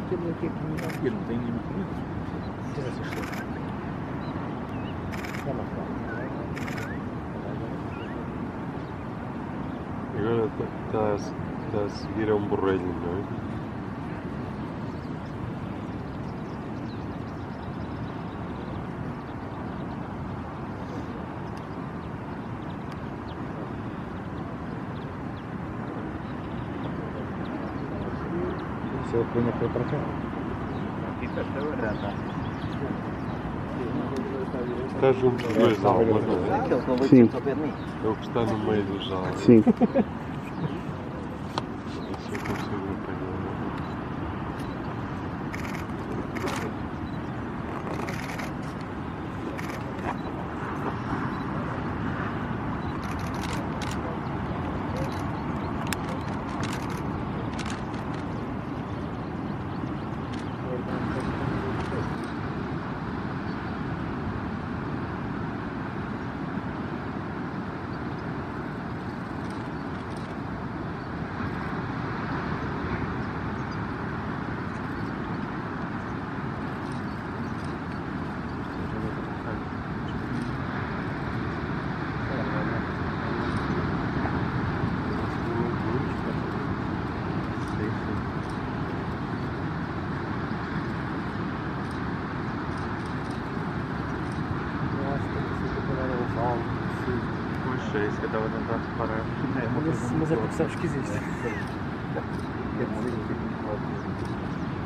temos aqui a comida. Eu não tenho nenhuma comida. Tira essa história. Vamos lá. Agora está a seguir a um borrelho, não é? Se eu ponho para cá. Aqui está barata. Está junto de duas almas, não é? Aquele que eu vou Sim. ao pé de mim. É o que está no meio dos almas. Sim. Isso eu consigo apanhar. Pois é, isso que eu estava a tentar reparar. Mas é porque sabes que existe. É muito